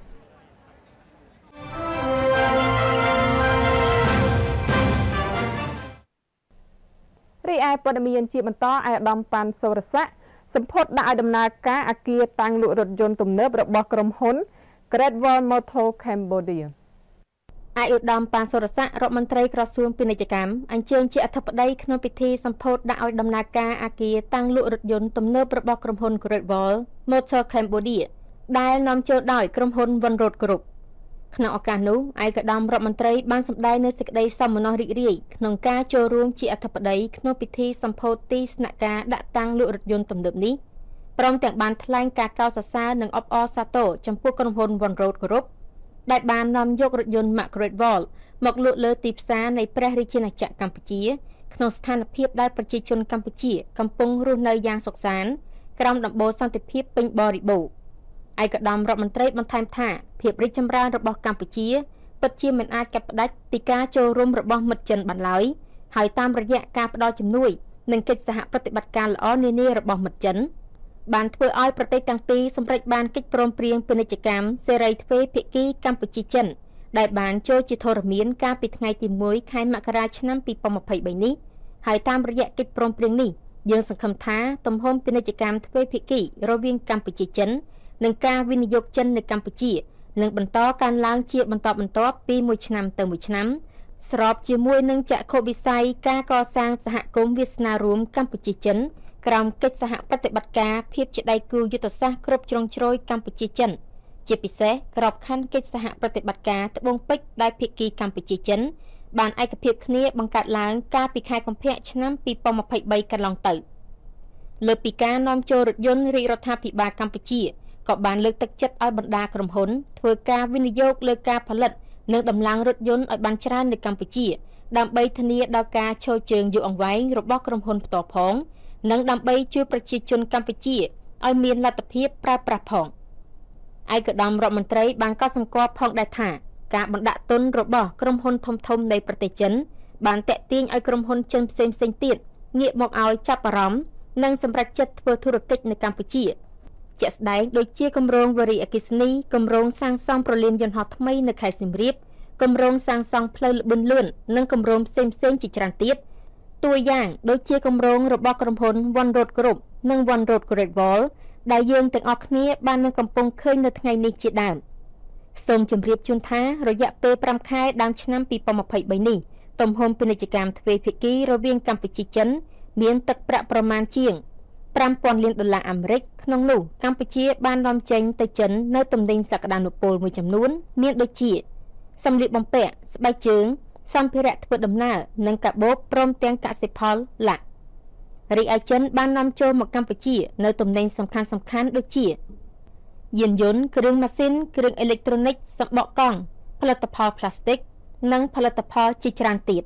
រីឯព័ត៌មានជាបន្តឯកឧត្តមប៉ាន់សូរស័ក្តិសម្ពោធដាក់ឲ្យដំណើរការអគារតាំងលក់រថយន្តទំនើបរបស់ក្រុមហ៊ុន Great Wall Motor Cambodia ឯកឧត្តមប៉ាន់សូរស័ក្តិរដ្ឋមន្ត្រីក្រសួងពាណិជ្ជកម្មអញ្ជើញជាអធិបតីក្នុងពិធីសម្ពោធដាក់ឲ្យដំណើរការអគារតាំងលក់រថយន្តទំនើបរបស់ក្រុមហ៊ុន Great Wall Motor Cambodia ដែលនាំចូលដោយក្រុមហ៊ុន One Road Group ក្នុងឱកាសនោះឯកឧត្តមរដ្ឋមន្ត្រីបានសម្ដែងនូវសេចក្តីសោមនស្សរីករាយក្នុងការចូលរួមជាអធិបតីក្នុងពិធីសម្ពោធទីស្នាក់ការដាក់តាំងលក់រថយន្តទំនើបនេះព្រមទាំងបានថ្លែងការកោតសរសើរនិងអបអរសាទរចំពោះក្រុមហ៊ុន One Road Group ដែលបាននាំយករថយន្ត Mack Great Wall មកលក់លើទីផ្សារនៃព្រះរាជាណាចក្រកម្ពុជាក្នុងស្ថានភាពដែលប្រជាជនកម្ពុជាកំពុងរស់នៅយ៉ាងសុខសាន្តក្រោមដំបូលសន្តិភាពពេញបរិបូរណ៍ឯកឧត្តមរដ្ឋមន្ត្រីបន្ថែមថាភាពរីកចម្រើនរបស់កម្ពុជាពិតជាមិនអាចកាត់ផ្តាច់ពីការចូលរួមរបស់មិត្តចិនបានឡើយហើយតាមរយៈការផ្តល់ជំនួយនិងកិច្ចសហប្រតិបត្តិការល្អនានារបស់មិត្តចិនបានធ្វើឲ្យប្រទេសទាំងពីរសម្រេចបានកិច្ចព្រមព្រៀងពាណិជ្ជកម្មសេរីទ្វេភាគីកម្ពុជាចិនដែលបានចូលជាធរមានកាលពីថ្ងៃទីមួយខែមករាឆ្នាំពីរពាន់ម្ភៃបីនេះហើយតាមរយៈកិច្ចព្រមព្រៀងនេះយើងសង្ឃឹមថាទំហំពាណិជ្ជកម្មទ្វេភាគីរវាងកម្ពុជាចិននិងការវិនិយោគចិននៅកម្ពុជានឹងបន្តកើនឡើងជាបន្តបន្ទាប់ពីមួយឆ្នាំទៅមួយឆ្នាំស្របជាមួយនឹងចក្ខុវិស័យការកសាងសហគមន៍វាសនារួមកម្ពុជាចិនក្រោមកិច្ចសហប្រតិបត្តិការភាពជាដៃគូយុទ្ធសាស្ត្រគ្រប់ជ្រុងជ្រោយកម្ពុជាចិនជាពិសេសក្របខ័ណ្ឌកិច្ចសហប្រតិបត្តិការត្បូងពេជ្រដែលភាគីកម្ពុជាចិនបានឯកភាពគ្នាបង្កើតឡើងកាលពីខែកុម្ភៈឆ្នាំពីរពាន់ម្ភៃបីកន្លងទៅលើពីការនាំចូលរថយន្តរាជរដ្ឋាភិបាលកម្ពុជាក៏បានលើកទឹកចិត្តឲ្យបណ្ដាក្រុមហ៊ុនធ្វើការវិនិយោគលើការផលិតនិងដំឡើងរថយន្តឲ្យបានច្រើននៅកម្ពុជាដើម្បីធានាដល់ការឈរជើងយូរអង្វែងរបស់ក្រុមហ៊ុនផ្ទាល់ផងនិងដើម្បីជួយប្រជាជនកម្ពុជាឲ្យមានលទ្ធភាពប្រើប្រាស់ផងឯកឧត្តមរដ្ឋមន្ត្រីបានកត់សម្គាល់ផងដែរថាការបណ្ដាក់ទុនរបស់ក្រុមហ៊ុនធំៗនៃប្រទេសចិនបានតាក់ទាញឲ្យក្រុមហ៊ុនចិនផ្សេងៗទៀតងាកមកឲ្យចាប់អារម្មណ៍និងសម្រេចចិត្តធ្វើធុរកិច្ចនៅកម្ពុជាជាក់ស្ដែងដូចជាគម្រោងវារីអគ្គិសនីគម្រោងសាងសង់ប្រលានយន្តហោះថ្មីនៅខេត្តសៀមរាបគម្រោងសាងសង់ផ្លូវល្បឿនលឿននិងគម្រោងផ្សេងៗជាច្រើនទៀតតួយ៉ាងដូចជាគម្រោងរបស់ក្រុមហ៊ុន One Road Group និង One Road Great Wall ដែលយើងទាំងអស់គ្នាបាននឹងកំពុងឃើញនៅថ្ងៃនេះជាដើមសូមជម្រាបជូនថារយៈពេលប្រាំខែដើមឆ្នាំពីរពាន់ម្ភៃបីនេះទំហំពាណិជ្ជកម្មទ្វេភាគីរវាងកម្ពុជាចិនមានទឹកប្រាក់ប្រមាណជាងប្រាំពាន់លានដុល្លារអាមេរិកក្នុងនោះកម្ពុជាបាននាំចេញទៅចិននៅទំនិញសក្តានុពលមួយចំនួនមានដូចជាសម្លៀកបំពាក់ស្បែកជើងសម្ភារៈធ្វើដំណើរនិងកាបូបព្រមទាំងកសិផលឡាក់រីឯចិនបាននាំចូលមកកម្ពុជានៅទំនិញសំខាន់សំខាន់ដូចជាយានយន្តគ្រឿងម៉ាស៊ីនគ្រឿងអេឡិចត្រូនិកសម្បកកង់ផលិតផលផ្លាស្ទិកនិងផលិតផលជាច្រើនទៀត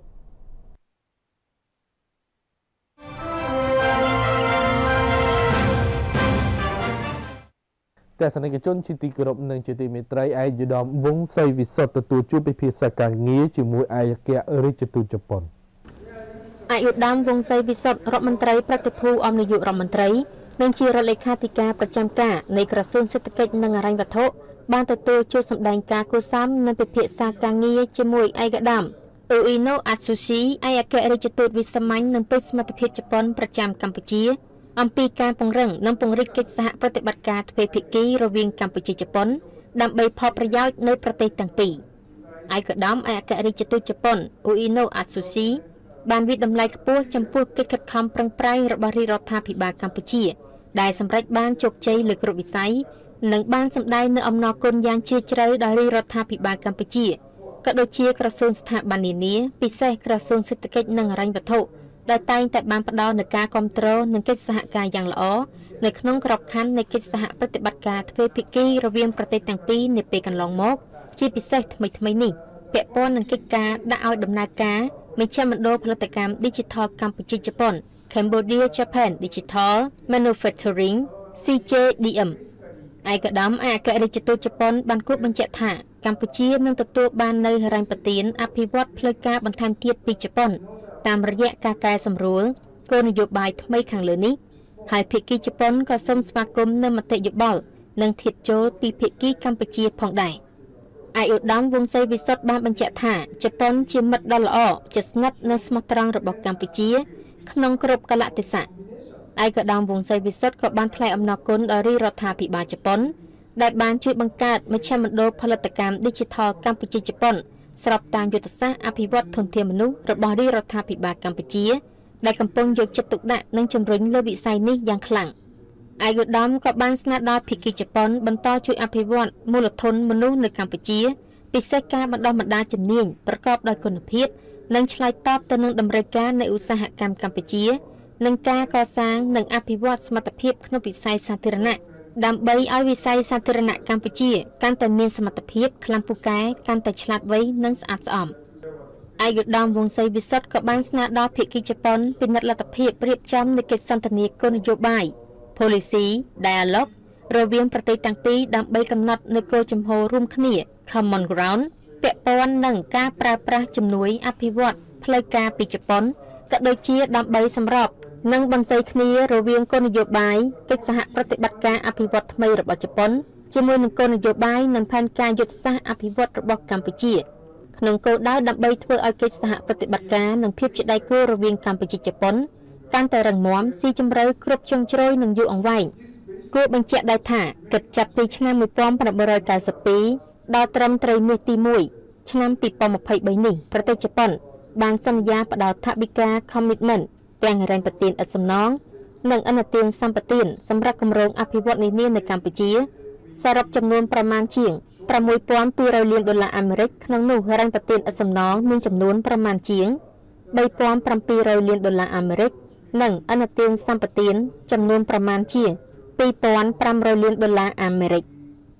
ទស្សនិកជនជាទីគោរពនិងជាទីមេត្រីឯកឧត្តមវង្សសីវិសុទ្ធទទួលជួបពិភាក្សាការងារជាមួយឯកអគ្គរដ្ឋទូតជប៉ុនឯកឧត្តមវង្សសីវិសុទ្ធរដ្ឋមន្ត្រីប្រតិភូអមនាយករដ្ឋមន្ត្រីនិងជារដ្ឋលេខាធិការប្រចាំការនៃក្រសួងសេដ្ឋកិច្ចនិងហិរញ្ញវត្ថុបានទទួលជួយសម្ដែងការគូសាមនិងពិភាក្សាការងារជាមួយឯកឧត្តមអ៊ូអ៊ីណូអាស៊ូស៊ីឯកអគ្គរដ្ឋទូតវិសាមញ្ញនិងពេទ្យសមត្ថភាពជប៉ុនប្រចាំកម្ពុជាអំពីការពង្រឹងនិងពង្រីកកិច្ចសហប្រតិបត្តិការទ្វេភាគីរវាងកម្ពុជាជប៉ុនដើម្បីផលប្រយោជន៍នៅប្រទេសទាំងពីរឯកឧត្តមឯកអគ្គរដ្ឋទូតជប៉ុនអ៊ូអ៊ីណូអាស៊ូស៊ីបានវិតម្លៃខ្ពស់ចំពោះកិច្ចខិតខំប្រឹងប្រែងរបស់រាជរដ្ឋាភិបាលកម្ពុជាដែលសម្រេចបានជោគជ័យលើគ្រប់វិស័យនិងបានសម្ដែងនូវអំណរគុណយ៉ាងជ្រាលជ្រៅដល់រាជរដ្ឋាភិបាលកម្ពុជាក៏ដូចជាក្រសួងស្ថាប័ននានាពិសេសក្រសួងសេដ្ឋកិច្ចនិងហិរញ្ញវត្ថុដែលតែងតែបានផ្ដល់នូវការគាំទ្រនិងកិច្ចសហការយ៉ាងល្អនៅក្នុងក្របខ័ណ្ឌនៃកិច្ចសហប្រតិបត្តិការទ្វេភាគីរវាងប្រទេសទាំងពីរនាពេលកន្លងមកជាពិសេសថ្មីថ្មីនេះពាក់ព័ន្ធនឹងកិច្ចការដាក់ឲ្យដំណើរការមជ្ឈមណ្ឌលផលិតកម្ម Digital កម្ពុជាជប៉ុន Cambodia Japan Digital Manufacturing ซี เจ ดี เอ็ม ឯកឧត្តមឯកអគ្គរដ្ឋទូតជប៉ុនបានគូបញ្ជាក់ថាកម្ពុជានឹងទទួលបាននូវហិរញ្ញប្បទានអភិវឌ្ឍផ្លូវការបន្ថែមទៀតពីជប៉ុនតាមរយៈការកែសម្រួលគោលនយោបាយថ្មីខាងលើនេះហើយភាគីជប៉ុនក៏សូមស្វាគមន៍នូវមតិយោបល់និងធាតុចូលពីភាគីកម្ពុជាផងដែរឯកឧត្តមវង្សសីវិសុទ្ធបានបញ្ជាក់ថាជប៉ុនជាមិត្តដ៏ល្អជិតស្និទ្ធនិងស្មោះត្រង់របស់កម្ពុជាក្នុងគ្រប់កលៈទេសៈឯកឧត្តមវង្សសីវិសុទ្ធក៏បានថ្លែងអំណរគុណដល់រាជរដ្ឋាភិបាលជប៉ុនដែលបានជួយបង្កើតមជ្ឈមណ្ឌលផលិតកម្ម Digital កម្ពុជាជប៉ុនស្របតាមយុទ្ធសាស្ត្រអភិវឌ្ឍធនធានមនុស្សរបស់រាជរដ្ឋាភិបាលកម្ពុជាដែលកំពុងយកចិត្តទុកដាក់និងជំរុញលើវិស័យនេះយ៉ាងខ្លាំងឯកឧត្តមក៏បានស្នើដល់ភាគីជប៉ុនបន្តជួយអភិវឌ្ឍមូលធនមនុស្សនៅកម្ពុជាពិសេសការបណ្ដុះបណ្ដាលជំនាញប្រកបដោយគុណភាពនិងឆ្លើយតបទៅនឹងតម្រូវការនៃឧស្សាហកម្មកម្ពុជានិងការកសាងនិងអភិវឌ្ឍសមត្ថភាពក្នុងវិស័យសាធារណៈដើម្បីឲ្យវិស័យសាធារណៈកម្ពុជាកាន់តែមានសមត្ថភាពខ្លាំងពូកែកាន់តែឆ្លាតវៃនិងស្អាតស្អំឯកឧត្តមវង្សសីវិសុទ្ធក៏បានស្នើដល់ភាគីជប៉ុនពិនិត្យលទ្ធភាពរៀបចំនៃកិច្ចសន្ទនាគោលនយោបាយ Policy Dialogue រវាងប្រទេសទាំងពីរដើម្បីកំណត់នូវគោលជំហររួមគ្នា Common Ground ពាក់ព័ន្ធនឹងការប្រើប្រាស់ជំនួយអភិវឌ្ឍផ្លូវការពីជប៉ុនក៏ដូចជាដើម្បីសម្របនិងបន្សីគ្នារវាងគោលនយោបាយកិច្ចសហប្រតិបត្តិការអភិវឌ្ឍថ្មីរបស់ជប៉ុនជាមួយនឹងគោលនយោបាយនិងផែនការយុទ្ធសាស្ត្រអភិវឌ្ឍរបស់កម្ពុជាក្នុងគោលដៅដើម្បីធ្វើឲ្យកិច្ចសហប្រតិបត្តិការនិងភាពជាដៃគូរវាងកម្ពុជាជប៉ុនកាន់តែរឹងមាំស៊ីជម្រៅគ្រប់ជ្រុងជ្រោយនិងយូរអង្វែងគួរបញ្ជាក់ដែរថាគិតចាប់ពីឆ្នាំmột nghìn八trăm九十二ដល់ត្រឹមត្រីមាសទីមួយឆ្នាំពីរពាន់ម្ភៃបីនេះប្រទេសជប៉ុនបានសន្យាផ្ដល់ថវិកា commitment ទាំងហិរញ្ញប្បទានឥតសំណងនិងឥណទានសម្បទានសម្រាប់គម្រោងអភិវឌ្ឍនានានៅកម្ពុជាសរុបចំនួនប្រមាណជាងsáu nghìn hai trămលានដុល្លារអាមេរិកក្នុងនោះហិរញ្ញប្បទានឥតសំណងមានចំនួនប្រមាណជាង三nghìn七trămលានដុល្លារអាមេរិកនិងឥណទានសម្បទានចំនួនប្រមាណជាងtwo thousand five hundredលានដុល្លារអាមេរិក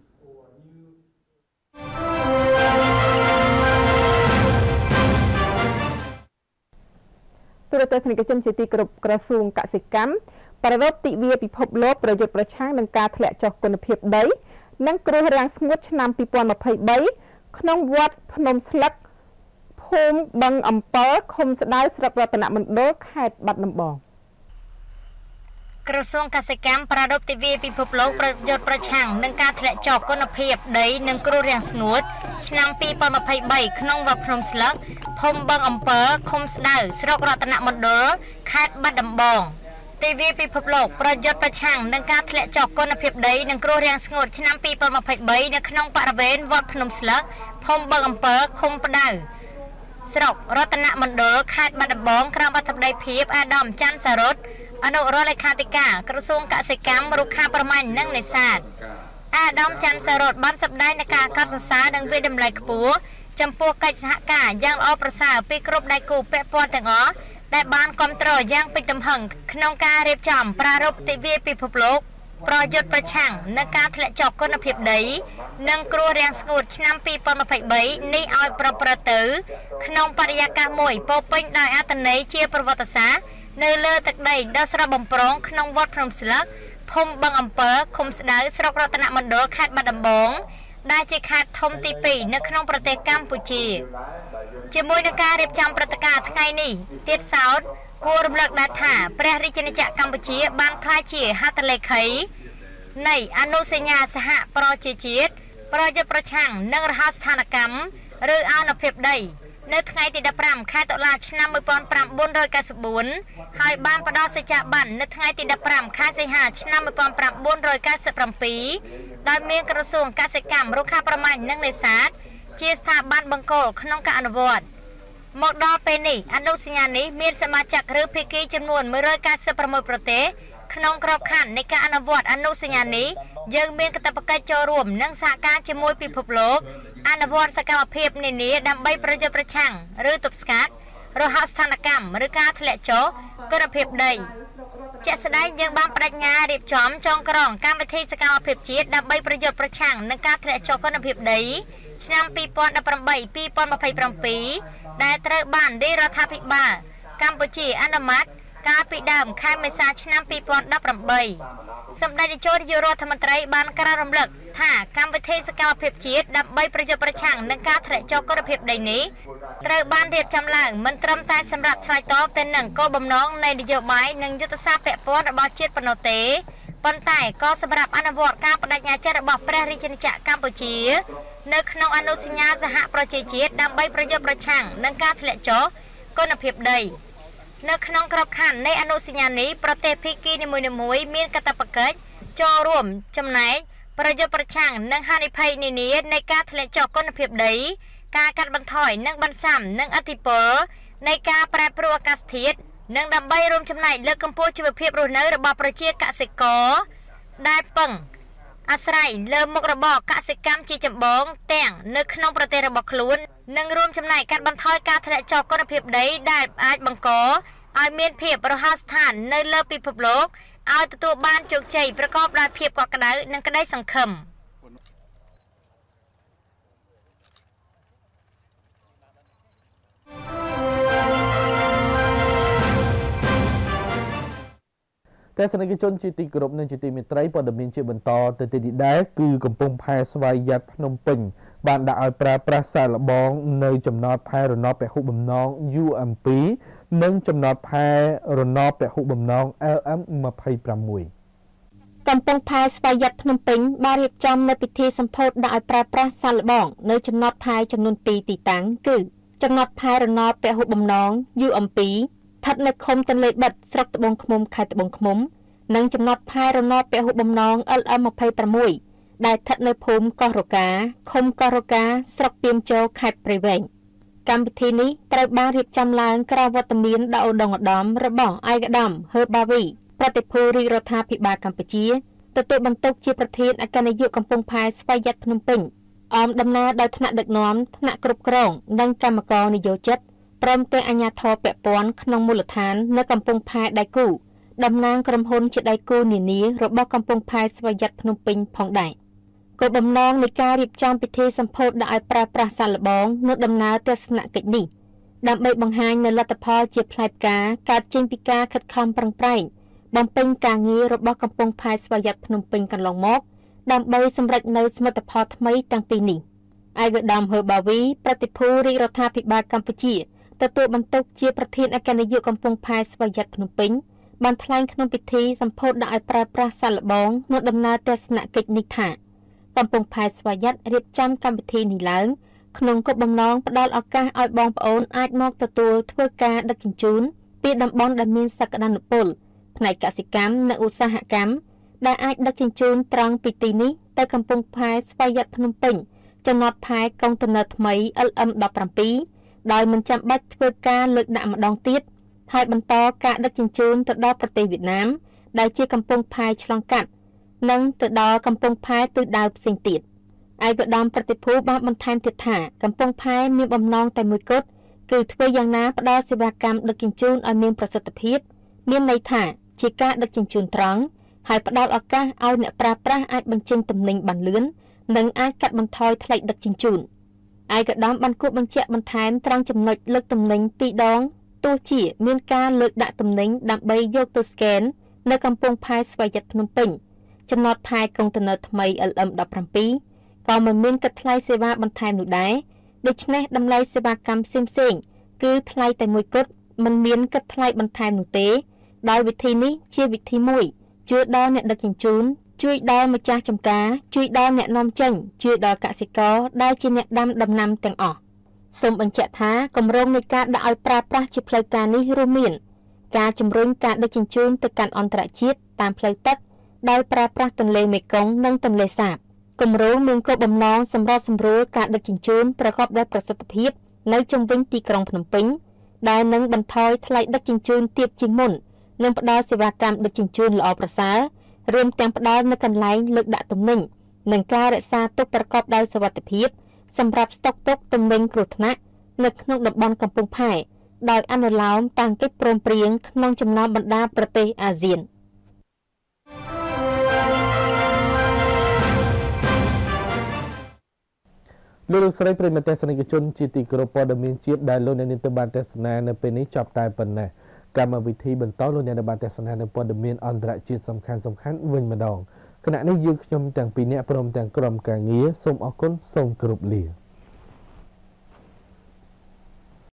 ទូរទស្សនិកជនជាទីគោរពក្រសួងកសិកម្មប្រារព្ធទិវាពិភពលោកប្រយុទ្ធប្រឆាំងនឹងការធ្លាក់ចុះគុណភាពដីនិងគ្រោះរាំងស្ងួតឆ្នាំtwo thousand twenty-threeក្នុងវត្តភ្នំស្លឹកភូមិបឹងអំពិលឃុំស្ដៅស្រុករតនមណ្ឌលខេត្តបាត់ដំបងក្រសួងកសិកម្មប្រារព្ធទិវាពិភពលោកប្រយុទ្ធប្រឆាំងនឹងការធ្លាក់ចុះគុណភាពដីនិងគ្រោះរាំងស្ងួតឆ្នាំtwo thousand twenty-threeក្នុងវត្តភ្នំស្លឹកភូមិបឹងអំពិលឃុំស្ដៅស្រុករតនមណ្ឌលខេត្តបាត់ដំបងទិវាពិភពលោកប្រយុទ្ធប្រឆាំងនឹងការធ្លាក់ចុះគុណភាពដីនិងគ្រោះរាំងស្ងួតឆ្នាំពីរពាន់ម្ភៃបីនៅក្នុងបរិវេណវត្តភ្នំស្លឹកភូមិបឹងអំពើឃុំផ្ដៅស្រុករតនមណ្ឌលខេត្តបាត់ដំបងក្រមអធិបតីភាពអាដាមច័ន្ទសារ៉ុតអនុរដ្ឋលេខាធិការក្រសួងកសិកម្មរុក្ខាប្រមាញ់និងនេសាទអាដាមច័ន្ទសារ៉ុតបានសម្ដែងនៃការកត់សរសើរនិងវិតម្លៃខ្ពស់ចំពោះកិច្ចសហការយ៉ាងល្អប្រសើរពីគ្រប់ដៃគូពាក់ព័ន្ធទាំងអស់ដែលបានគ្រប់គ្រងយ៉ាងពេញទំហឹងក្នុងការរៀបចំប្រារព្ធទិវាពិភពលោកប្រយុទ្ធប្រឆាំងនឹងការធ្លាក់ចុះគុណភាពដីនិងគ្រោះរាំងស្ងួតឆ្នាំពីរពាន់ម្ភៃបីនេះឲ្យប្រព្រឹត្តទៅក្នុងបរិយាកាសមួយពោពេញដោយអត្ថន័យជាប្រវត្តិសាស្ត្រនៅលើទឹកដីដ៏ស្រស់បំព្រងក្នុងវត្តភ្នំស្លឹកភូមិបឹងអំពើឃុំស្ដៅស្រុករតនមណ្ឌលខេត្តបាត់ដំបងដែលជាខេត្តធំទីពីរនៅក្នុងប្រទេសកម្ពុជាជាមួយនឹងការរៀបចំព្រឹត្តិការណ៍ថ្ងៃនេះទៀតសោតគួររំលឹកដែរថាព្រះរាជាណាចក្រកម្ពុជាបានក្លាយជាហត្ថលេខីនៃអនុសញ្ញាសហប្រជាជាតិប្រយុទ្ធប្រឆាំងនឹងរហោស្ថានកម្មឬអានុភាពដីនៅថ្ងៃទីដប់ប្រាំខែតុលាឆ្នាំមួយពាន់ប្រាំបួនរយកៅសិបបួនហើយបានផ្ដល់សច្ចាប័ននៅថ្ងៃទីដប់ប្រាំខែសីហាឆ្នាំមួយពាន់ប្រាំបួនរយកៅសិបប្រាំពីរដោយមានក្រសួងកសិកម្មរុក្ខាប្រមាញ់និងនេសាទជាស្ថាប័នបង្គោលក្នុងការអនុវត្តមកដល់ពេលនេះអនុសញ្ញានេះមានសមាជិកឬភាគីចំនួនមួយរយកៅសិបប្រាំមួយប្រទេសក្នុងក្របខ័ណ្ឌនៃការអនុវត្តអនុសញ្ញានេះយើងមានកាតព្វកិច្ចចូលរួមនិងសហការជាមួយពិភពលោកអនុវត្តសកម្មភាពនានាដើម្បីប្រយុទ្ធប្រឆាំងឬទប់ស្កាត់រហោស្ថានកម្មឬការធ្លាក់ចុះគុណភាពដីជាក់ស្ដែងយើងបានបដិញ្ញារៀបចំចងក្រងកម្មវិធីសកម្មភាពជាតិដើម្បីប្រយុទ្ធប្រឆាំងនឹងការធ្លាក់ចុះគុណភាពដីឆ្នាំពីរពាន់ដប់ប្រាំបី ពីរពាន់ម្ភៃប្រាំពីរដែលត្រូវបានរាជរដ្ឋាភិបាលកម្ពុជាអនុម័តកាលពីដើមខែមេសាឆ្នាំពីរពាន់ដប់ប្រាំបីសម្ដេចនាយកនាយករដ្ឋមន្ត្រីបានក្រាបរំលឹកថាកម្មវិធីសកម្មភាពជាតិដើម្បីប្រយុទ្ធប្រឆាំងនឹងការធ្លាក់ចុះគុណភាពដីនេះត្រូវបានរៀបចំឡើងមិនត្រឹមតែសម្រាប់ឆ្លើយតបទៅនឹងគោលបំណងនៃនយោបាយនិងយុទ្ធសាស្ត្រពាក់ព័ន្ធរបស់ជាតិប៉ុណ្ណោះទេប៉ុន្តែក៏សម្រាប់អនុវត្តការបដិញ្ញាចិត្តរបស់ព្រះរាជាណាចក្រកម្ពុជានៅក្នុងអនុសញ្ញាសហប្រជាជាតិដើម្បីប្រយុទ្ធប្រឆាំងនឹងការធ្លាក់ចុះគុណភាពដីនៅក្នុងក្របខ័ណ្ឌនៃអនុសញ្ញានេះប្រទេសភាគីនីមួយៗមានកាតព្វកិច្ចចូលរួមចំណែកប្រយុទ្ធប្រឆាំងនឹងហានិភ័យនានានៃការធ្លាក់ចុះគុណភាពដីការកាត់បន្ថយនិងបន្សាំនឹងឥទ្ធិពលនៃការប្រែប្រួលអាកាសធាតុនិងដើម្បីរួមចំណែកលើកកម្ពស់ជីវភាពរស់នៅរបស់ប្រជាកសិករដែលពឹងអាស្រ័យលើមុខរបរកសិកម្មជាចម្បងទាំងនៅក្នុងប្រទេសរបស់ខ្លួននិងរួមចំណែកកាត់បន្ថយការធ្លាក់ចុះគុណភាពដីដែលអាចបង្កឲ្យមានភាពរហ័សស្ថាននៅលើពិភពលោកឲ្យទទួលបានជោគជ័យប្រកបដោយភាពកក់ក្ដៅនិងក្តីសង្ឃឹមទស្សនិកជនជាទីគោរពនិងជាទីមេត្រីព័ត៌មានជាបន្តទៅទីនេះដែរគឺកំពង់ផែស្វាយយ៉ាត់ភ្នំពេញបានដាក់ឲ្យប្រើប្រាស់សាកល្បងនៅចំណតផែរណបពហុបំណង យូ អេម ពីរ និងចំណតផែរណបពហុបំណង អែល អេម ยี่สิบหกកំពង់ផែស្វាយយ៉ាត់ភ្នំពេញបានរៀបចំនៅពិធីសម្ពោធដាក់ឲ្យប្រើប្រាស់សាកល្បងនៅចំណតផែចំនួនពីរទីតាំងគឺចំណតផែរណបពហុបំណង យូ អេម ពីរ ស្ថិតនៅឃុំទន្លេបិទស្រុកត្បូងឃ្មុំខេត្តត្បូងឃ្មុំនិងចំណតផែរណបពហុបំណង អែល អេម ยี่สิบหก ដែលស្ថិតនៅភូមិកោះរកាឃុំកោះរកាស្រុកទៀមជោខេត្តព្រៃវែងកម្មវិធីនេះត្រូវបានរៀបចំឡើងក្រោមវត្តមានដ៏ឧត្តមឧត្តមរបស់ឯកឧត្តមហឺបាវីប្រតិភូរាជរដ្ឋាភិបាលកម្ពុជាទទួលបន្ទុកជាប្រធានអគ្គនាយកកំពង់ផែស្វាយយ៉ាត់ភ្នំពេញអមដំណើរដោយថ្នាក់ដឹកនាំថ្នាក់គ្រប់គ្រងនិងគណៈកម្មការនយោជិតព្រមទាំងអាជ្ញាធរពាក់ព័ន្ធក្នុងមូលដ្ឋាននៅកំពង់ផែដៃគូតំណាងក្រុមហ៊ុនជាដៃគូនានារបស់កំពង់ផែស្វាយយ៉ាត់ភ្នំពេញផងដែរគោលបំណងនៃការរៀបចំពិធីសម្ពោធដាក់ឲ្យប្រើប្រាស់សាកល្បងនៅដំណើរទស្សនកិច្ចនេះដើម្បីបង្ហាញនូវលទ្ធផលជាផ្លែផ្កាកើតចេញពីការខិតខំប្រឹងប្រែងបំពេញការងាររបស់កំពង់ផែស្វាយយ៉ាត់ភ្នំពេញកន្លងមកដើម្បីសម្រេចនូវសមិទ្ធផលថ្មីទាំងពីរនេះឯកឧត្តមហឺបាវីប្រតិភូរាជរដ្ឋាភិបាលកម្ពុជាទទួលបន្ទុកជាប្រធានអគ្គនាយកកំពង់ផែស្វាយយ៉ាត់ភ្នំពេញបានថ្លែងក្នុងពិធីសម្ពោធដាក់ឲ្យប្រើប្រាស់សាកល្បងនៅដំណើរទស្សនកិច្ចនេះថាកំពង់ផែស្វាយយ៉ាត់រៀបចំកម្មវិធីនេះឡើងក្នុងគោលបំណងផ្ដល់ឱកាសឲ្យបងប្អូនអាចមកទទួលធ្វើការដឹកជញ្ជូនពីតំបន់ដែលមានសក្តានុពលផ្នែកកសិកម្មនិងឧស្សាហកម្មដែលអាចដឹកជញ្ជូនត្រង់ពីទីនេះទៅកំពង់ផែស្វយ័តភ្នំពេញចំណតផែកុងតឺន័រថ្មី L M ដប់ប្រាំពីរ ដោយមិនចាំបាច់ធ្វើការលើកដាក់ម្ដងទៀតហើយបន្តការដឹកជញ្ជូនទៅដល់ប្រទេសវៀតណាមដែលជាកំពង់ផែឆ្លងកាត់និងទៅដល់កំពង់ផែទិសដៅផ្សេងទៀតឯកឧត្តមប្រតិភូបានបន្ថែមទៀតថាកំពង់ផែមានបំណងតែមួយគត់គឺធ្វើយ៉ាងណាផ្ដល់សេវាកម្មដឹកជញ្ជូនឲ្យមានប្រសិទ្ធភាពមានន័យថាជាការដឹកជញ្ជូនត្រង់ហើយផ្ដល់ឱកាសឲ្យអ្នកប្រើប្រាស់អាចបញ្ចេញទំនិញបានលឿននិងអាចកាត់បន្ថយថ្លៃដឹកជញ្ជូនឯកឧត្តមបានគូបញ្ជាក់បន្ថែមត្រង់ចំណុចលើកទំនិញពីរដងទោះជាមានការលើកដាក់ទំនិញដើម្បីយកទៅស្កេននៅកំពង់ផែស្វយ័តភ្នំពេញចំណតផែកុងតឺន័រថ្មី L M ដប់ប្រាំពីរ ក៏មិនមានគិតថ្លៃសេវាបន្ថែមនោះដែរដូច្នេះតម្លៃសេវាកម្មផ្សេងៗគឺថ្លៃតែមួយគត់មិនមានគិតថ្លៃបន្ថែមនោះទេដោយវិធីនេះជាវិធីមួយជួយដល់អ្នកដឹកជញ្ជូនជួយដល់ម្ចាស់ចម្ការជួយដល់អ្នកនាំចេញជួយដល់កសិករដែលជាអ្នកដាំដំណាំទាំងអស់សូមបញ្ជាក់ថាគម្រោងនៃការដាក់ឲ្យប្រើប្រាស់ជាផ្លូវការនេះរួមមានការជំរុញការដឹកជញ្ជូនទៅកាន់អន្តរជាតិតាមផ្លូវទឹកដោយប្រើប្រាស់ទន្លេមេគង្គនិងទន្លេសាបគម្រោងមានគោលបំណងសម្រាប់សម្រួលការដឹកជញ្ជូនប្រកបដោយប្រសិទ្ធភាពនៅជុំវិញទីក្រុងភ្នំពេញដែលនឹងបន្ថយថ្លៃដឹកជញ្ជូនទាបជាងមុននិងផ្ដល់សេវាកម្មដឹកជញ្ជូនល្អប្រសើររួមទាំងផ្ដល់នូវកន្លែងលើកដាក់ទំនិញនិងការរក្សាទុកប្រកបដោយសុវត្ថិភាពសម្រាប់ស្តុកទុកទំនិញគ្រោះថ្នាក់នៅក្នុងតំបន់កំពង់ផែដោយអនុលោមតាមកិច្ចព្រមព្រៀងក្នុងចំណោមបណ្ដាប្រទេសអាស៊ានលោកស្រីប្រិមត្តទេសនិកជនជាទីគោរពព័ត៌មានជាតិដែលលោកអ្នកនាងទើបបានទស្សនានៅពេលនេះចប់តែប៉ុណ្ណេះកម្មវិធីបន្តលោកអ្នកបានទស្សនានៅព័ត៌មានអន្តរជាតិសំខាន់សំខាន់វិញម្ដងគណៈនេះយើងខ្ញុំទាំងពីរនាក់ព្រមទាំងក្រុមការងារសូមអរគុណសូមគោរពលា